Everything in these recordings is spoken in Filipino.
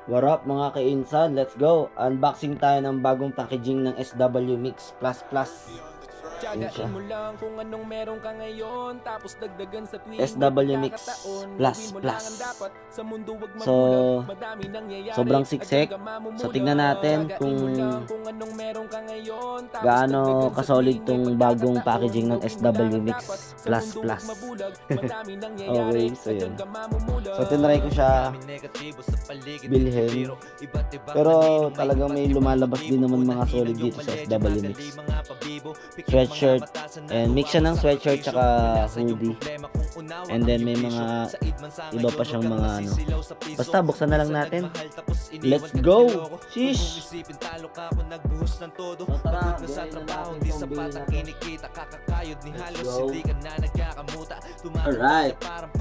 What up mga kainsan? Let's go! Unboxing tayo ng bagong packaging ng SW Mix Plus Plus. Yun siya. SW Mix Plus Plus. So, sobrang siksik. So, tignan natin kung gaano kasolid tong bagong packaging ng SW Mix Plus Plus. Okay, so yun. So, tinry ko siya bilhin. Pero talagang may lumalabas din naman mga solid dito sa SW Mix. Sweatshirt. And mix siya ng sweatshirt tsaka hoodie. And then may mga iba pa siyang mga ano. Basta buksan na lang natin. Let's go! Sheesh! So tara, let's go. Alright.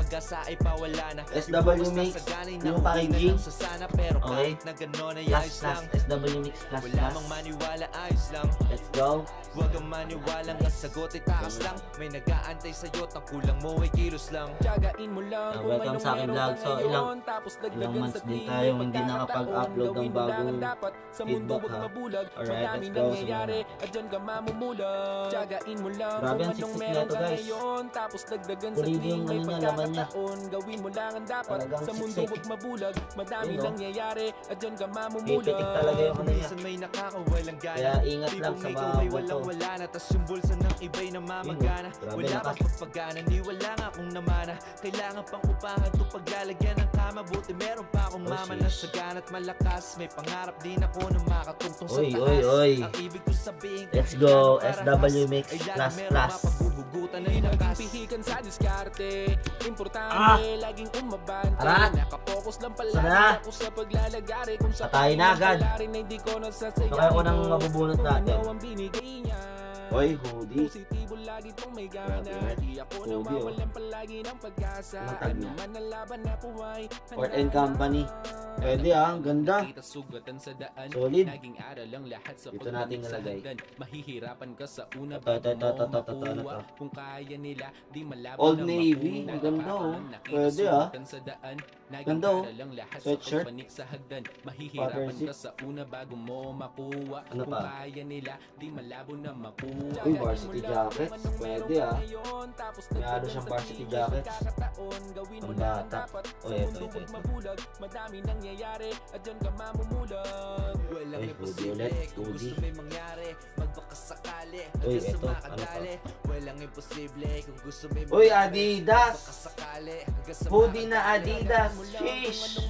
SW Mix yung packaging. Okay. Plus plus. SW Mix plus plus. Let's go. Huwag kang maniwalang ang sagot ay taas lang. May nag-aantay sa'yo, ang kulang mo ay kilos lang. Tiyagain mo lang kung welcome sa akin vlog. So ilang months din tayo hindi nakapag-upload ng bagong feedback ha. Alright, let's go. Grabe ang siksik na ito guys. Pulido yung ano niya, laman niya. Talagang siksik. Yun no. Pipitik talaga yung ano niya. Kaya ingat lang sa mga boto. Wala na, tas yung bulsa ng iba'y namamagana. Wala kang pagpagana, ni wala nga akong namana. Kailangan pang upahan to paglalagyan ng kama. Buti meron pa akong mama na sagana at malakas. May pangarap din ako na makatungtong sa taas. Oy. Ang ibig ko sabihin, let's go, SW Mix plus plus. Pagbubugutan ay nagpihikan sa diskarte. Importante, laging umabante. Arat! Nakapokus lang pala Sana! ako sa paglalagari. Kung sa Patay na agad. So kaya ko nang mabubunot natin. Oy, hoodie. Positibo lagi tong may gana. Di ako nawawalan palagi ng pag-asa. Ano man ang laban na buhay. Ford & Company. Pwede ang ganda. Solid. Dito natin nalagay. Mahihirapan ka sa una Ito. kung kaya nila di malaban. Old Navy. Ang ganda oh. Pwede ah. Ganda oh. Sweatshirt. Mahihirapan ka sa una bago mo makuha. Ano Kung pa? kaya nila di malabo na makuha. Uy, varsity jackets. Pwede ah. Mayroon siyang varsity jackets. Ang bata. O ito. Madami nangyayari at dyan ka mamumulag. Walang imposible kung gusto may mangyari. Magbakasakali hanggang sa makadali. Walang imposible kung gusto may mangyari. Uy, Adidas. Hoodie na Adidas. Sheesh.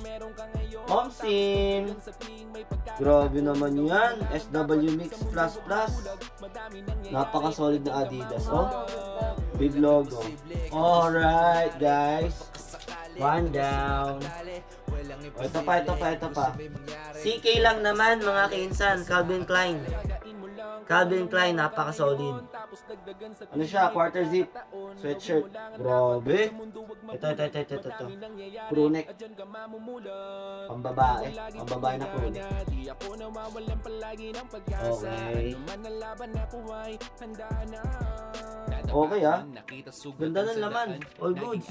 Momsim. Grabe naman yan. SW Mix plus plus. Napaka-solid na Adidas. Oh. Big logo. Alright, guys. One down. Ito pa. CK lang naman mga kainsan. Calvin Klein. Napaka-solid. Ano siya? Quarter zip. Sweatshirt. Grabe. Ito. Crew neck. Pambabae na crew neck. Okay. Okay ah. Ganda ng laman. All goods.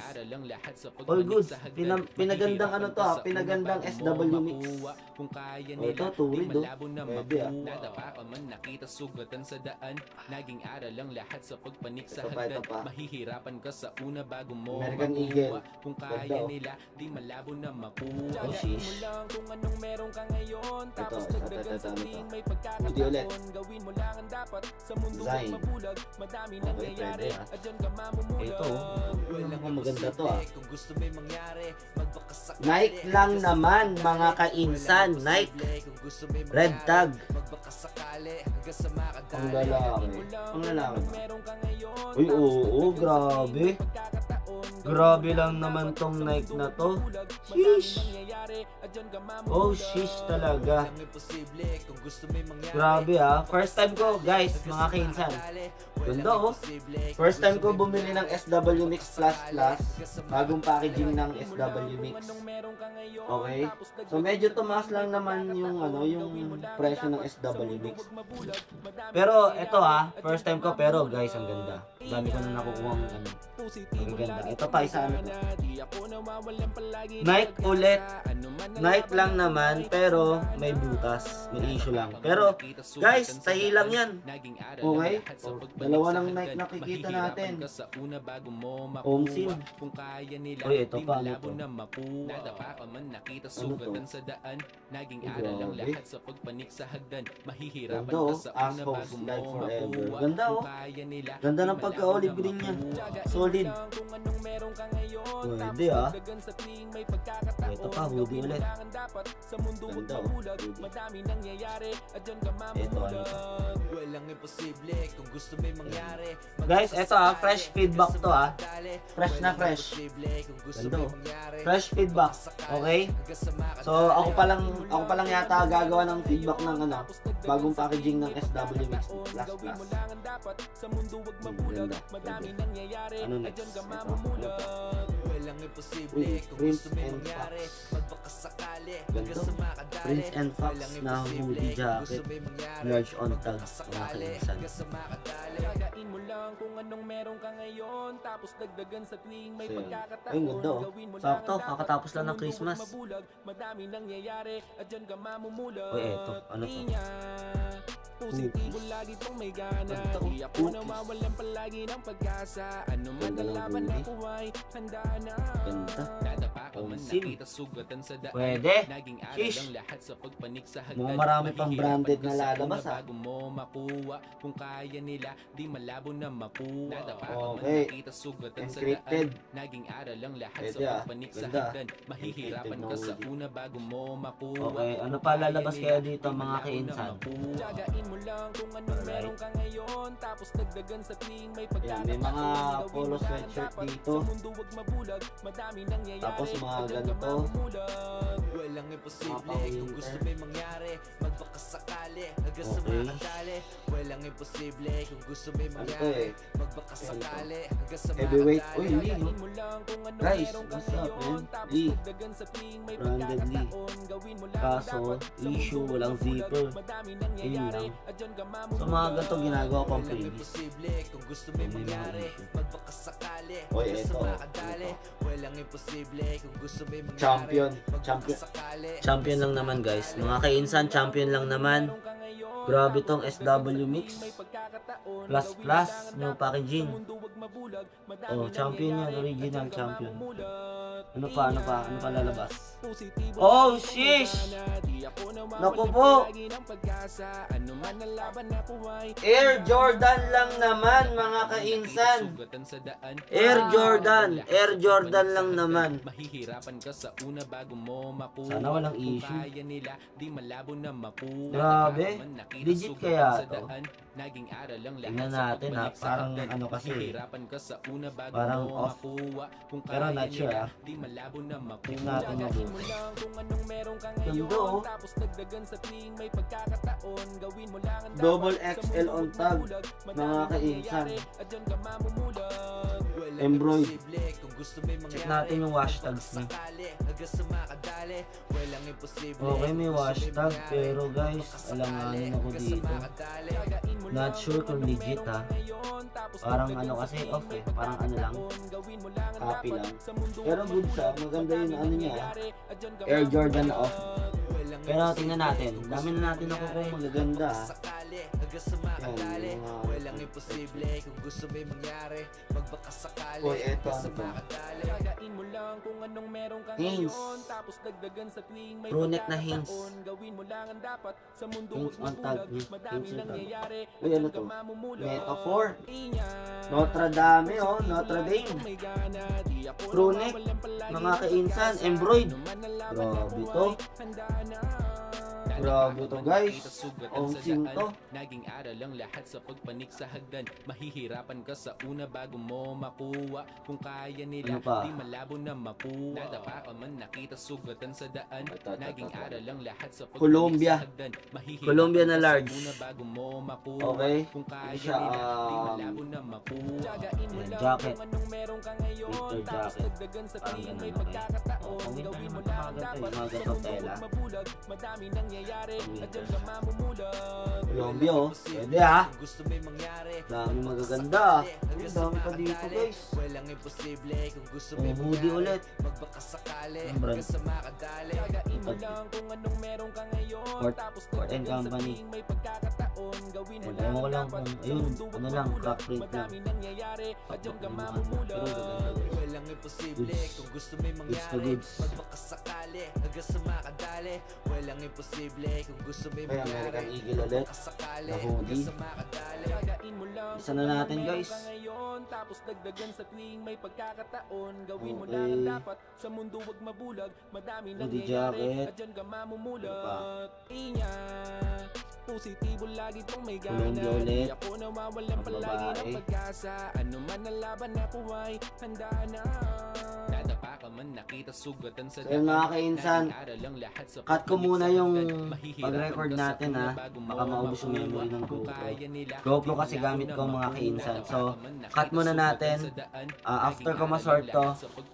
Pinagandang ano to ah. Pinagandang SW Mix. Ito, tuwid oh. Pwede ah. Sugatan sa daan, naging aral ang lahat sa pagpanik sa hagdan. Mahihirapan ka sa una bago mo American Eagle. Kung kaya nila, di malabo na makuha. Sheesh. Mo lang kung anong meron ka ngayon. Tapos dagdagan sa ting may Hoodie ulit. pagkakataon. Gawin mo lang ang dapat sa mundo Design. mabulag. Madami nangyayari pwede, ah. at dyan ka mamumulag. Ito oh. Maganda to ah. Kung gusto may mangyari, magbakasakali. Nike lang naman mga kainsan. Nike. Red tag. Ang lalaki. Uy, oo, grabe. Grabe lang naman tong Nike na to. Sheesh. Oh, sheesh talaga. Grabe ah. First time ko, guys, mga kainsan. Ganda oh. First time ko bumili ng SW Mix Plus Plus. Bagong packaging ng SW Mix. Okay? So medyo tumaas lang naman yung ano, yung presyo ng SW Mix. Pero ito ah, first time ko pero guys, ang ganda. Dami ko na nakukuha ng ano. Ang ganda. Ito pa isa ano. Nike ulit. Nike lang naman, pero may butas. May issue lang. Pero, guys, tahi lang yan. Okay? O, dalawa lang Nike nakikita natin. Home sim. Uy, ito pa. Ano to? Ano to? Grabe. Ganda oh. Assholes Life Forever. Ganda oh. Ganda ng pagka-olive green niya. Solid. Pwede ah. Ito pa, hoodie ulit. Ganda oh. Ito ano to. Guys, ito ah. Fresh feedback to ah. Fresh na fresh. Ganda oh. Fresh feedback. Okay? So, ako pa lang yata gagawa ng feedback ng ano, bagong packaging ng SW Mix Plus Plus. Ganda. Ano next? Ito. Ano pa? Uy, Prince and Fox. Ganda. Prince and Fox na hoodie jacket. Large on tag. Mga kaisan. Ay, ganda oh. Sakto, kakatapos lang ng Christmas. Uy, eto. Ano to? Cookies. Ganda oh. Ganda. Sim. Pwede. Shish. Mga marami pang branded na lalabas ah. Okay. Encrypted. Pwede ah. Ganda. Encrypted na hoodie. Okay, ano pa lalabas kaya dito mga kainsan? Alright. Yan, may mga polo sweatshirt dito. Tapos mga ganito. Mga pang-winter. Okay. Ano to eh? Heavyweight. Uy, Lee no? Guys, what's up man? Lee. Branded Lee. Kaso, issue, walang zipper. Yun lang. So mga ganito ginagawa pang playlist. May mga issue. Uy, eto. Champion. Champion lang naman guys. Mga kainsan, champion lang naman. Grabe tong SW Mix Plus Plus no packaging. Oh, champion yan, original champion. Ano pa lalabas? Oh, shish! Naku po! Air Jordan lang naman mga kainsan. Air Jordan lang naman. Sana walang issue. Grabe. Legit kaya to? Tingnan natin ha. Parang ano kasi. Parang off. Pero not sure ha. Tingnan natin mabuti. Ganda oh. Double XL on tag. Mga kainsan. Embroid. Check natin yung hashtags niya. Okay, may hashtag. Pero guys, alanganin ako dito. Not sure kung legit ha. Parang ano kasi off eh. Parang ano lang. Copy lang. Pero good siya. Maganda yung ano niya. Air Jordan off. Pero tingnan natin. Dami na natin ako kung magaganda ha. Yan, walang imposible kung gusto may mangyari. Magbakasakali. Uy, eto ano to? Hings. Crewneck na Hings. Hings on tag. Hings on tag. Uy, ano to? Metaphor. Notre Dame oh. Notre Dame. Crewneck. Mga kainsan. Embroid. Grabe to. Grabe to guys. Ang sim to. Naging aral lang lahat sa pagpanik sa hagdan. Mahihirapan ka sa una bago mo makuha. Kung kaya nila, di malabo na makuha. Nadapa ka man nakita sugatan sa daan. Naging aral lang lahat sa pagpanik sa hagdan. Colombia na large. Okay. Kung kaya nila, di malabo na makuha. Jacket. Winter jacket. Parang ganun okay. Kung winter naman makaganda yung mga gatong tela. Colombia oh. Pwede ha. Dami magaganda. Ay, dami pa dito guys. Hoodie ulit. magbakasakali Ang brand? hanggang sa makadali. Gagain mo lang kung anong meron ka ngayon, tapos Ford and dagdagan sa Company. tuwing may pagkakataon. Gawin mo Ewan ko lang lang dapat kung, sa ayun, mundo ano wag lang, mabulag. crack rate lang. Madami nangyayari at dyan ka Pero mamumulat. gaganda. Walang imposible Goods. kung gusto may Goods na mangyari, goods. magbakasakali hanggang sa makadali. Walang imposible kung gusto may Kaya mangyari, American Eagle ulit. magbakasakali Na hanggang hoodie. sa makadali. Gagain mo lang Isa na natin, kung ano guys. meron ka ngayon, tapos dagdagan sa tuwing may pagkakataon. Gawin mo Okay. lang ang dapat sa mundo wag mabulag. Madami Hoodie nangyayari jacket. at dyan ka Ano pa? mamumulat. Inya positibo lagi tong may Columbia gana. ulit. Di ako nawawalan Ang palagi ng babae. pag-asa. Ano man ang laban ako ay handa na. Dadapa ka man nakita sugatan sa So yun mga kainsan, cut ko muna yung pag-record natin ha. Baka maubos yung memory ng GoPro. GoPro kasi gamit ko mga kainsan. So, cut muna natin. After ko masort to,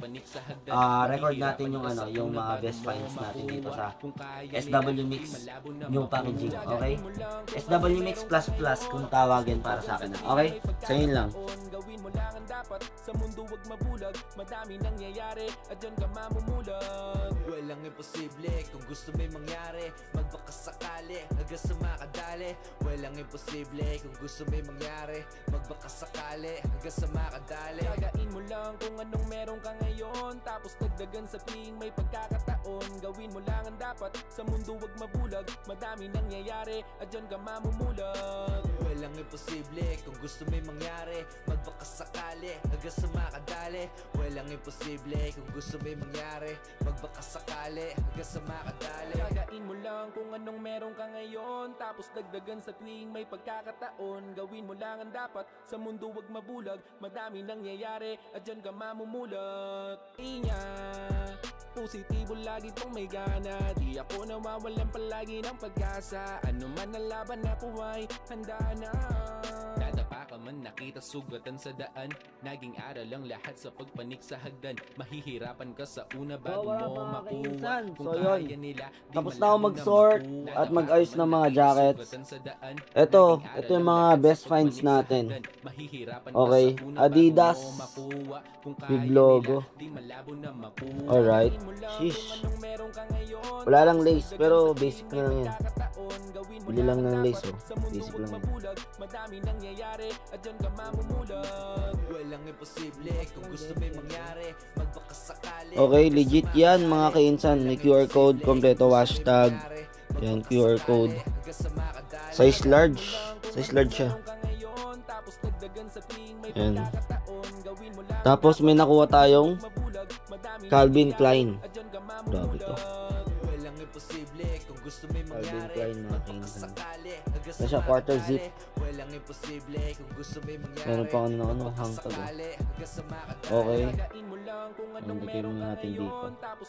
record natin yung ano, yung mga best finds natin dito sa SW Mix new packaging. Okay? SW Mix plus plus kung tawagin para sa akin. Okay? So yun lang. Gawin mo lang ang dapat sa mundo wag mabulag. Madami nangyayari at dyan ka mamumulat. Walang imposible kung gusto may mangyari, magbakasakali hanggang sa makadali. Walang imposible kung gusto may mangyari, magbakasakali hanggang sa makadali. Gagain mo lang kung anong meron ka ngayon, tapos dagdagan sa tuwing may pagkakataon. Gawin mo lang ang dapat sa mundo wag mabulag. Madami nangyayari at dyan ka mamumulat. Walang imposible kung gusto may mangyari, magbakasakali hanggang sa makadali. Walang imposible kung gusto may mangyari, magbakasakali hanggang sa makadali. Gagain mo lang kung anong meron ka ngayon, tapos dagdagan sa tuwing may pagkakataon. Gawin mo lang ang dapat sa mundo wag mabulag. Madami nangyayari at dyan ka mamumulat. Inya positibo lagi tong may gana. Di ako nawawalan palagi ng pag-asa. Ano man ang laban ako ay handa na. Dadapa ka man nakita sugatan sa daan. Naging aral ang lahat sa pagpanik sa hagdan. Mahihirapan ka sa una bago wala mo mga makuha. kainsan. Kung So, kaya yun. nila, di Tapos na ako malabo mag-sort makuha. at mag-ayos ng mga jackets. Sugatan sa daan. Ito Naging yung aral mga ang lahat best sa finds pagpanik sa natin. hagdan. Mahihirapan ka Okay, sa una Adidas bago mo makuha. Kung with kaya logo. nila, di malabo na makuha. Alright. Gawin mo lang Sheesh. kung anong meron ka ngayon, Wala lang tapos lace, dagdagan pero sa basic tuwing na lang may yan. pagkakataon. Gawin mo Bili lang ang ng lace, dapat oh. sa mundo Basic wag lang yan. mabulag. Madami nangyayari at dyan ka mamumulat. Walang imposible kung gusto may mangyari, magbakasakali. Okay, legit yan mga kainsan. May QR code, kompleto hashtag. Yan, QR code. Size large. Size large siya. Yan. Tapos may nakuha tayong Calvin Klein. Grabe to. Calvin Klein mga kainsan. Nasa quarter zip. Meron pa ano hang tag. Okay. Nandito muna natin dito.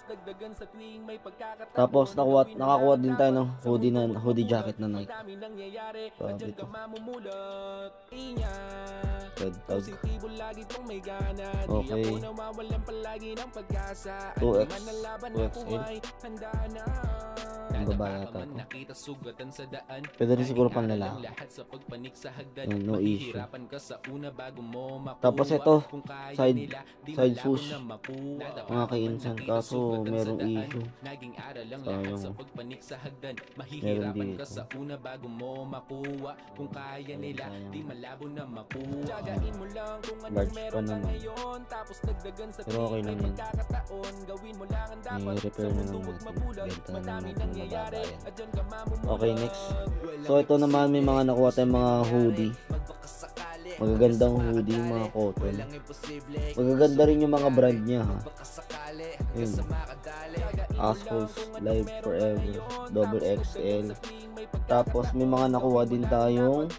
Tapos nakakuha din tayo ng hoodie jacket na Nike. Grabe to. Red tag. Okay. 2X. 2XL. Ang baba yata to. Pwede rin siguro pang lalaki. Yan, no issue. Tapos ito, side swoosh. Mga kainsan, kaso merong issue. Sayang. Meron dito. Large pa naman. Pero okay lang yan. I-repair na lang natin. Benta na lang natin mababa yan. Okay, next. So ito naman may mga nakuha tayong mga hoodie. Magagandang hoodie, mga cotton. Magaganda rin yung mga brand niya ha. Yun. Assholes Live Forever Double XL. Tapos may mga nakuha din tayong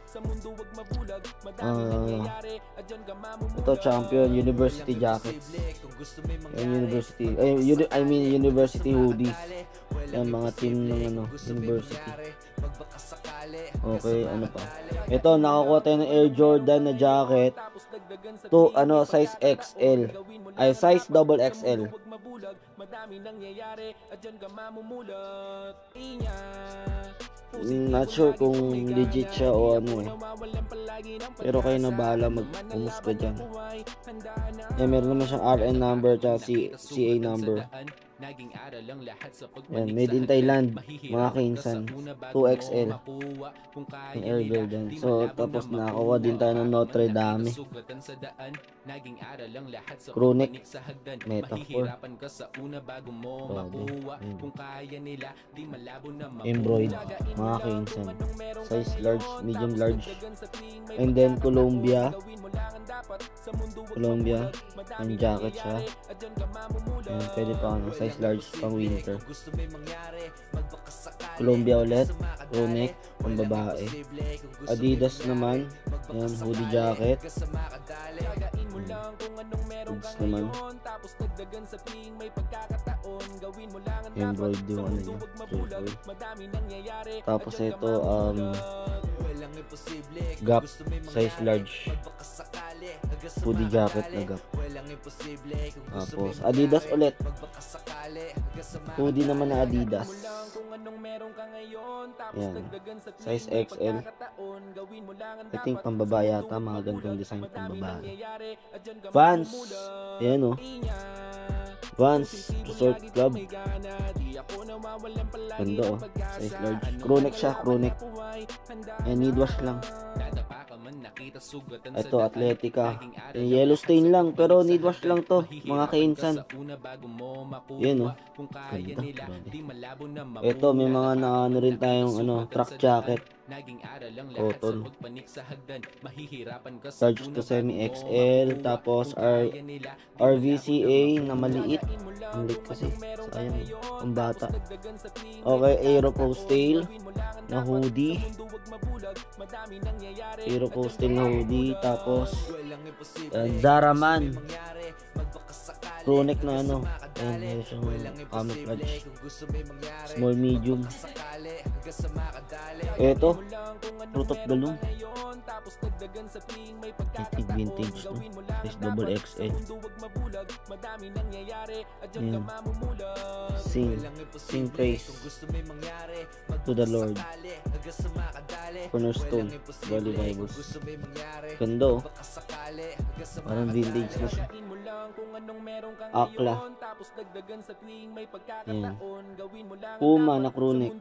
ito Champion University jackets. University hoodies. Yan mga team ng university. Okay, ano pa? Ito nakakuha tayo ng Air Jordan na jacket. To size XL. Ay size double XL. Madami nangyayari at dyan ka mamumulat. Inya Not sure kung legit siya o ano eh. Pero kayo na bahala mag-umus ka dyan. Meron naman siyang RN number at CA number. Yan, made in Thailand, mga kainsan. 2XL. Yung Elber dyan. So, tapos nakakuha din tayo ng Notre Dame. Chronic Metaphor. Embroid, mga kainsan. Size large, medium large. And then Columbia. Yung jacket siya. Yan, pwede pa ano, size large pang winter. Columbia ulit, Chronic, pang babae. Adidas naman, yan, hoodie jacket. Hoods naman. Embroid yung ano yun. Tapos ito, Gap, size large. Hoodie jacket na Gap. Tapos Adidas ulit. Hoodie naman na Adidas. Yan. Size XL. I think pambabae yata. Mga ganitong design pambabae. Vans. Ayan o. Vans Resort Club. Ganda o. Size large. Chronic siya. Chronic. Ayan, need wash lang. Ito, Atletica. Yellow stain lang, pero need wash lang to, mga kainsan. Yan o. Ganda. Ito, may mga ano rin tayong track jacket. Cotton. Large to semi XL. Tapos RVCA na maliit. Ang liit kasi. Sayang. Ang bata. Okay, Aeropostale na hoodie. Aeropostale na hoodie. Tapos Zara Man. Chronic na ano. Ayan, yung camouflage. Small, medium. Ito, Fruit of the Loom. Vintage, no? Size double XL. Ayan. Sing praise to the Lord. Cornerstone, Valley Bibles. Ganda oh. Parang vintage na siya. Akla. Ayan. Puma na Chronic.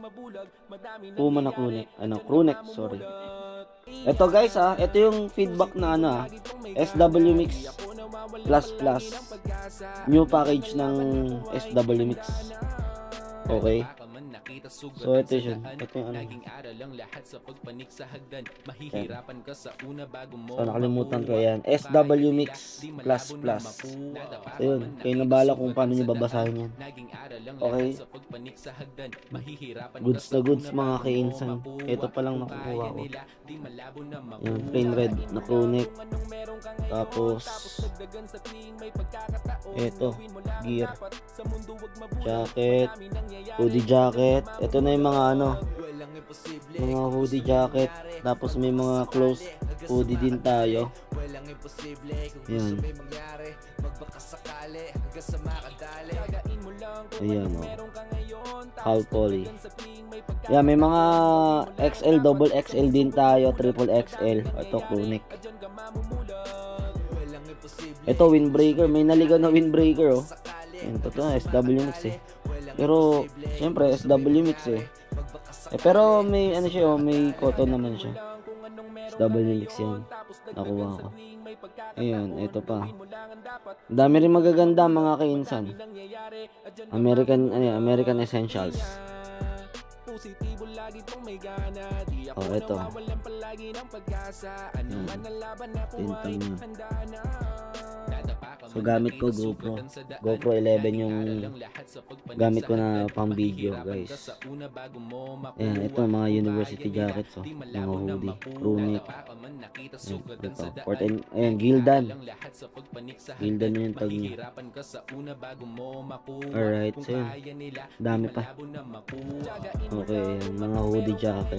Chronic, sorry. Ito guys ito yung feedback na SW Mix plus new package ng SW Mix. Okay. So ito yun. Ito yung ano. So nakalimutan ko yan. SW Mix plus. So yun. Kayo na bala kung paano nyo babasahin yan. Okay. Goods na goods mga kainsan. Ito pa lang nakukuha ko. Yan. Plain red na Chronic. Tapos ito. Gear. Jacket. Hoodie jacket. Ito na yung mga mga hoodie jacket. Tapos may mga close hoodie din tayo. Yan. Ayan o. Hal Poly. Yan, may mga XL, double XL din tayo. Triple XL. Ito Chronic. Ito windbreaker. May naligaw na windbreaker oh. Yan, ito SW Mix eh. Pero syempre SW Mix eh. Pero may siya may cotton naman siya. SW Mix yan. Nakuha ko. Ayun, ito pa. Dami rin magaganda mga kainsan. American Essentials. Oh, ito. Tintang na. So gamit ko GoPro 11 yung gamit ko na pang video guys. Ayan, ito mga university jackets mga hoodie, Chronic. Ayan, Gildan na yung tag niya. Alright, so yun. Dami pa. Okay, ayan, mga hoodie jacket.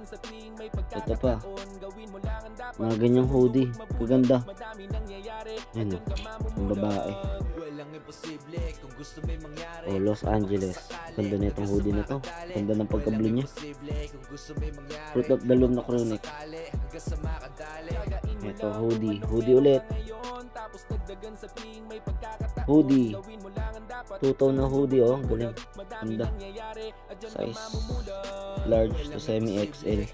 Ito pa mga ganyang hoodie, maganda. Yan, yung babae. Oh, Los Angeles. Ganda na itong hoodie na to. Ganda ng pagka-blue niya. Fruit of the Loom na crew neck. Ito, hoodie. Hoodie ulit. Hoodie. Two-tone na hoodie, oh. Galing. Ganda. Size large to semi-XL.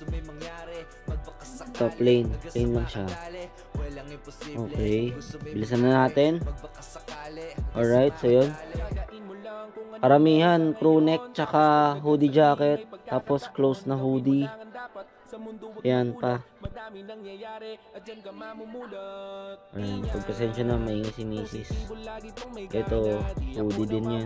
Ito, plain. Plain lang siya. Okay. Bilisan na natin. Alright, so yun. Karamihan, crew neck, tsaka hoodie jacket. Tapos close na hoodie. Yan pa. Ayan, pagpasensya na, maingay si misis. Ito, hoodie din yan.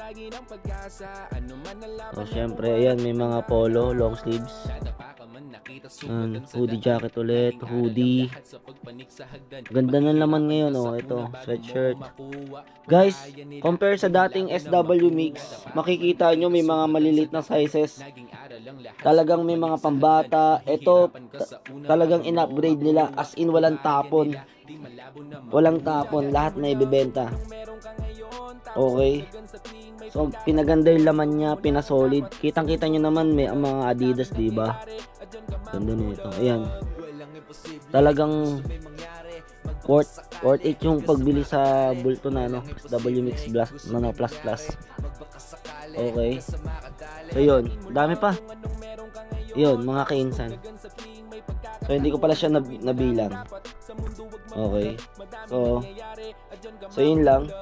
So, syempre, ayan, may mga polo, long sleeves. Hoodie jacket ulit, hoodie. Ganda ng laman ngayon, oh. Ito, sweatshirt. Guys, compare sa dating SW Mix, makikita nyo may mga maliliit na sizes. Talagang may mga pambata. Ito, talagang in-upgrade nila. As in, walang tapon. Walang tapon. Lahat na ibibenta. Okay. So, pinaganda yung laman niya. Pinasolid. Kitang-kita nyo naman may mga Adidas, diba? Ganda nito. Ayan. Talagang worth it yung pagbili sa bulto na SW Mix Plus. Plus. Okay. So yun, dami pa. Yun, mga kainsan. So hindi ko pala siya nabilang. Okay. So yun lang.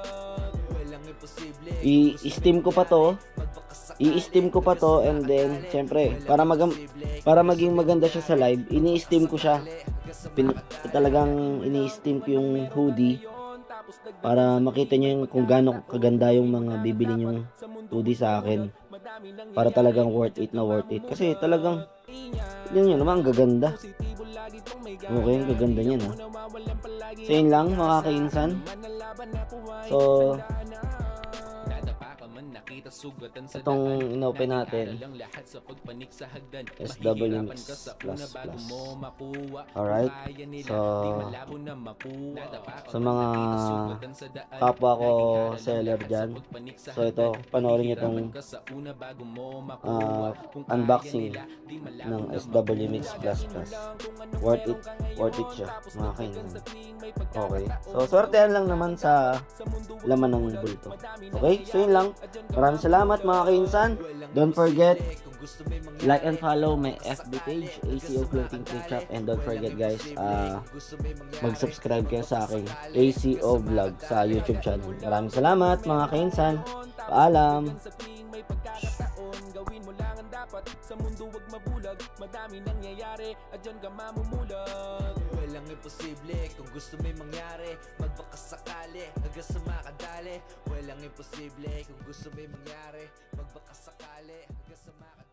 I-steam ko pa to. I-steam ko pa to, and then syempre, para maging maganda siya sa live, ini-steam ko siya. Talagang ini-steam ko yung hoodie para makita niyo yung kung gaano kaganda yung mga bibili niyong hoodie sa akin. Para talagang worth it. Kasi talagang yun naman, ang gaganda. Okay, ang gaganda niya, no? So yun lang, mga kainsan. So itong inopen natin SW Mix Plus. Alright. So sa mga kapwa ko seller dyan, so ito, panoorin nyo itong unboxing ng SW Mix Plus. Worth it siya, mga kainan. Okay, so swertehan lang naman sa laman ng bulto. Okay, so yun lang. Maraming salamat, mga kainsan. Don't forget, like and follow my FB page, ACO Clothing Print Shop, and don't forget guys, mag-subscribe kayo sa aking ACO Vlog sa YouTube channel. Maraming salamat, mga kainsan. Paalam. Sa mundo wag mabulag, madami nangyayari, at dyan ka mamumulag. Walang imposible, kung gusto may mangyari, magbakas sakali, hanggang sa makadali. Walang imposible, kung gusto may mangyari, magbakas sakali, hanggang sa makadali.